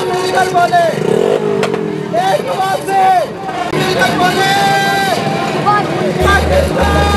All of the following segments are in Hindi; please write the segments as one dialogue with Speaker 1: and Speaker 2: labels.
Speaker 1: मिलकर बोले, एक आवाज से मिलकर बोले, पाकिस्तान।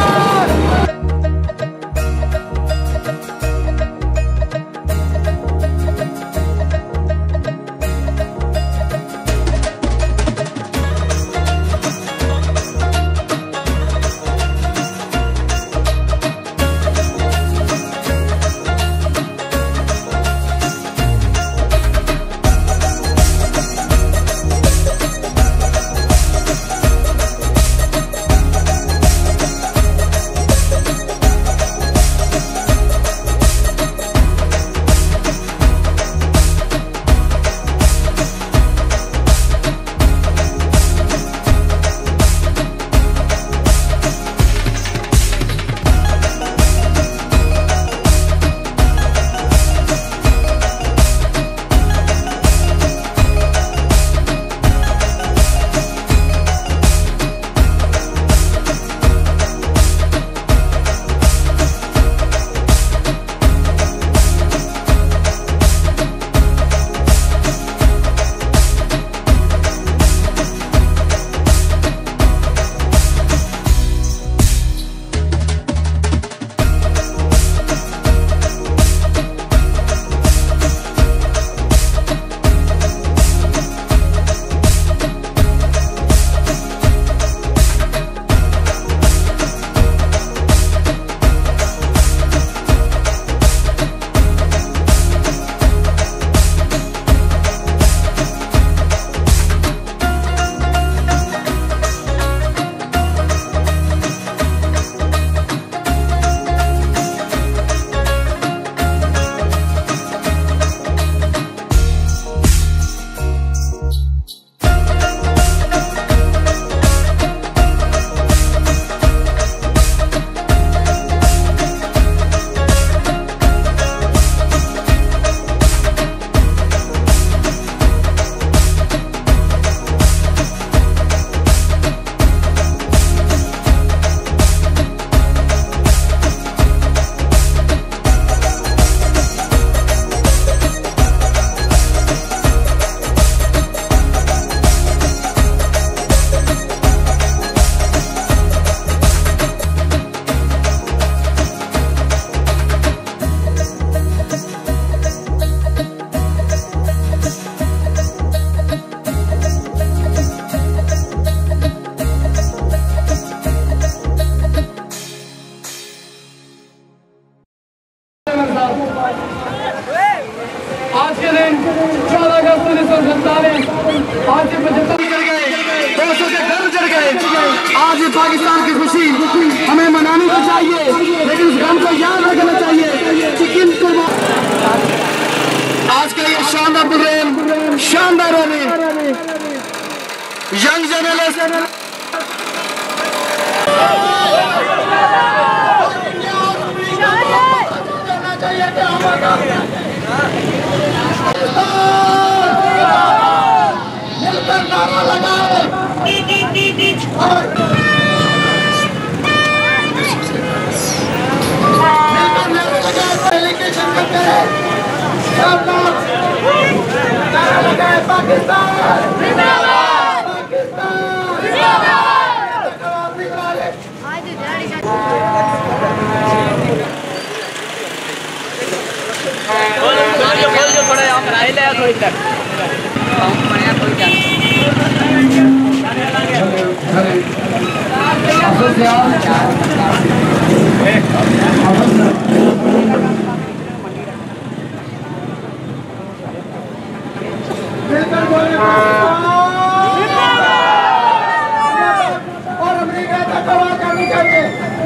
Speaker 2: आज के दिन 14 अगस्त 1947 आज के 75 चढ़ गए, 200 के घर चढ़ गए। आज ये पाकिस्तान की खुशी हमें मनानी तो चाहिए, लेकिन उस गम को याद रखना चाहिए कि किन आज का ये शानदार प्रोग्राम, शानदार रैली यंग जर्नलिस्ट
Speaker 1: मिलकर नारा लगाए और मिलकर नारा लगाए, रैली की शिरकत करें। सब लोग नारा लगाए, पाकिस्तान जिंदाबाद, पाकिस्तान जिंदाबाद। बोल जो थोड़ा हम राय ले थोड़ी तक हम बढ़िया कोई क्या मिलकर बोले और अमेरिका का दवा करनी चाहिए।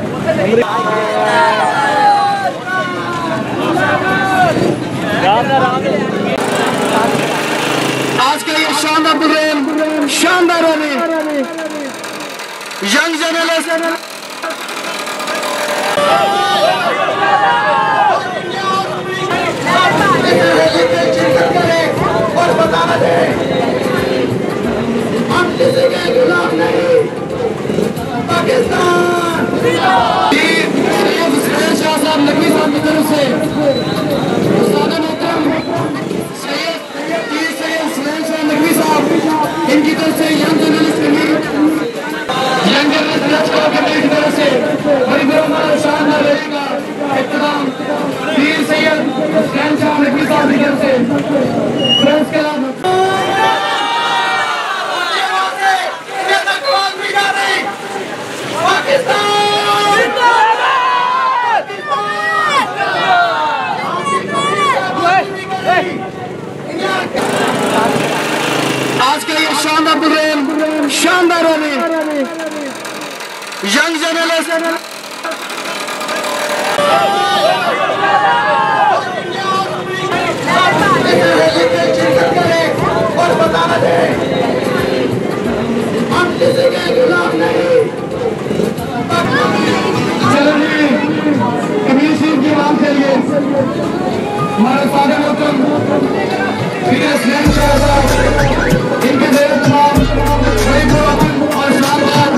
Speaker 2: आज का ये शानदार प्रोग्राम, शानदार रैली यंग जर्नलिस्ट
Speaker 1: और बताना चाहिए हम किसी के खिलाफ नहीं, पाकिस्तान।
Speaker 2: शाह साहब नकवी साहब की तरफ से आज का ये शानदार प्रोग्राम, शानदार रैली, यंग जर्नलिस्ट और बताना दे हम किसी के खिलाफ नहीं। चलो जी, कमीर शरीफ की बात करिए। हमारे फादर मोहतरम पीएस इनके देर तमाम और शानदार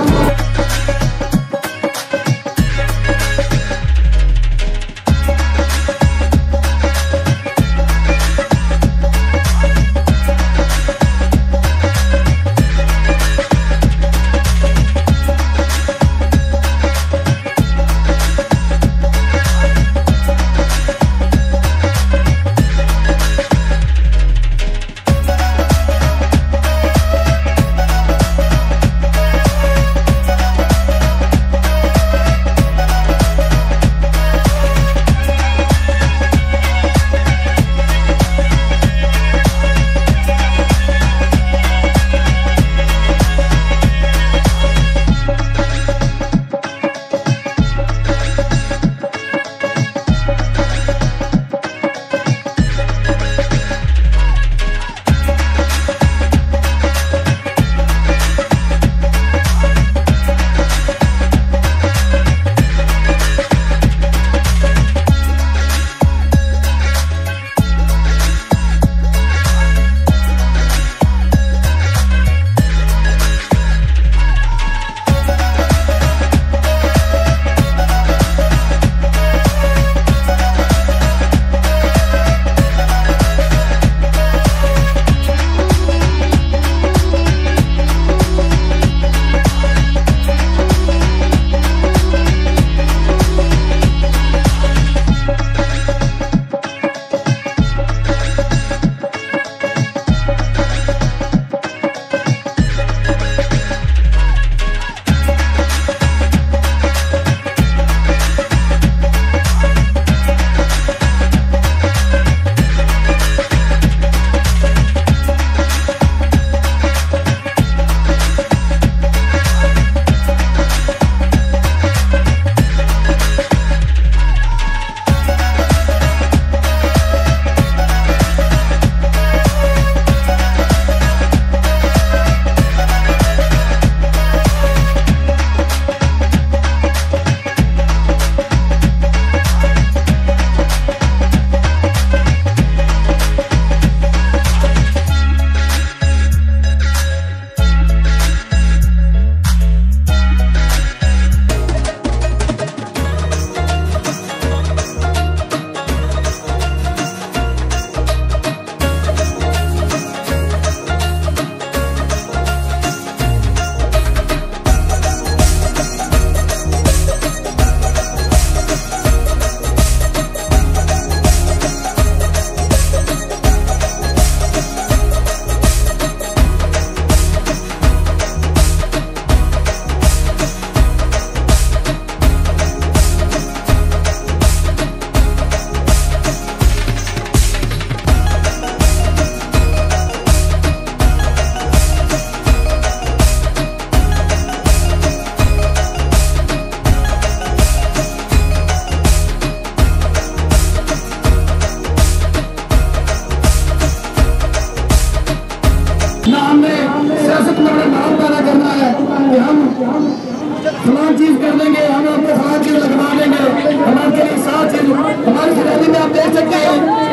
Speaker 2: फलां चीज कर देंगे, हम आपको फलां चीज लगवा देंगे, हमारे साथ चीज हमारी रैली में आप देख सकते हैं